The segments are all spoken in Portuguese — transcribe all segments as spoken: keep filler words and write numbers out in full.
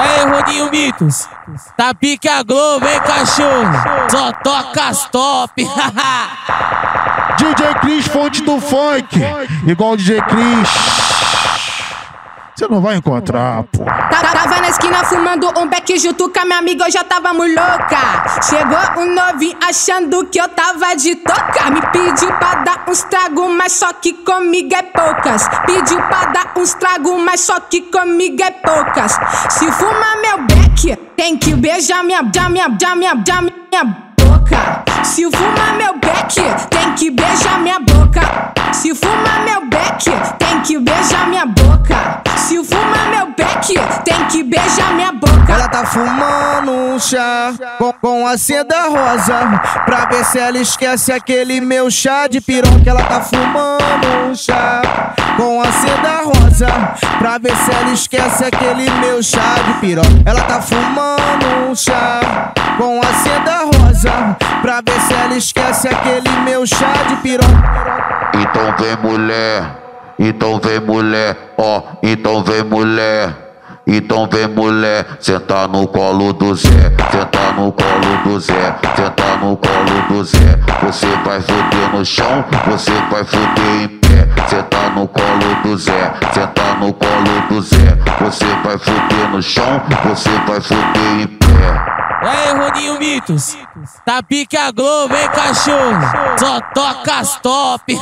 Aí, Rodinho Mitos, tá pique a Globo, hein, cachorro? Só toca as top. D J Cris, fonte do funk, igual o D J Cris. Você não vai encontrar, pô. Tava na esquina fumando um beck junto com a minha amiga, eu já tava muito louca. Chegou um novinho achando que eu tava de toca. Me pediu pra dar uns trago, mas só que comigo é poucas. Pediu pra dar uns trago, mas só que comigo é poucas. Se fuma meu beck, tem que beijar minha, minha, minha, minha, minha, minha boca. Se fuma meu beck, tem que beijar minha boca. Se fuma meu beck, tem que beijar minha boca. Se fuma meu beck, tem que beijar minha boca. Ela tá fumando um chá com, com a seda rosa, pra ver se ela esquece aquele meu chá de piroca. Ela tá fumando um chá com a seda rosa, pra ver se ela esquece aquele meu chá de piroca. Ela tá fumando um chá com a seda rosa, pra ver se ela esquece aquele meu chá de piroca. Então vem mulher, então vem mulher, ó, então vem mulher. Então vem mulher, senta no colo do Zé, senta no colo do Zé, senta no colo do Zé. Você vai fuder no chão, você vai fuder em pé. Senta no colo do Zé, senta no colo do Zé. Você vai fuder no chão, você vai fuder em pé. Aí, Rodinho Mitos, tá pique a Globo, hein, cachorro? Só toca as top.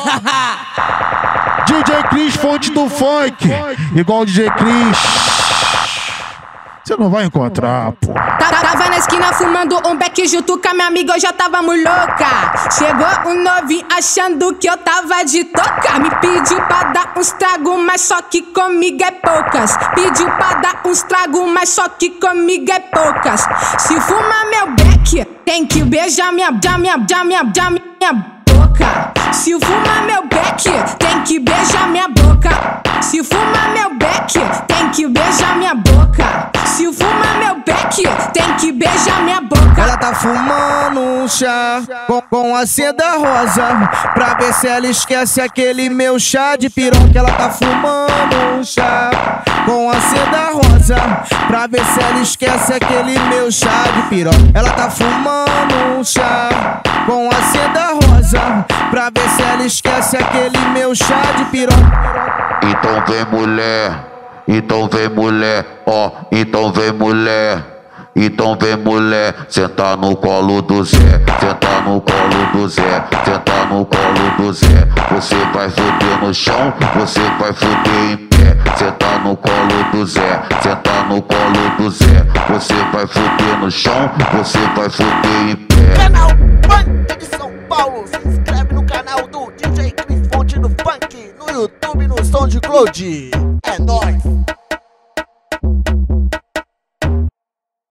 D J Cris, fonte do funk, igual o D J Cris. Você não vai encontrar, pô. Tava na esquina fumando um beck junto com a minha amiga, eu já tava muito louca. Chegou um novinho achando que eu tava de toca. Me pediu pra dar uns trago, mas só que comigo é poucas. Pediu pra dar uns trago, mas só que comigo é poucas. Se fuma meu beck, tem que beijar minha, minha, minha, minha, minha, minha boca. Se fuma meu beck, tem que beijar minha boca. Se fuma meu beck, tem que beijar minha boca. Se fuma meu beck, tem que beijar minha boca. Ela tá fumando um chá com, com a seda rosa, pra ver se ela esquece aquele meu chá de piroca. Ela tá fumando um chá com a seda rosa, pra ver se ela esquece aquele meu chá de piroca. Ela tá fumando um chá com a seda rosa, pra ver se ela esquece aquele meu chá de piroca. Então vem mulher, então vem mulher, ó, então vem mulher. Então vem mulher, senta no colo do Zé, senta no colo do Zé, senta no colo do Zé. Você vai fuder no chão, você vai fuder em pé. Senta no colo do Zé, senta no colo do Zé. Você vai fuder no chão, você vai fuder em pé. Canal Funk de São Paulo, se inscreve no canal do D J Cris, fonte do funk, no YouTube, no SoundCloud. É nóis!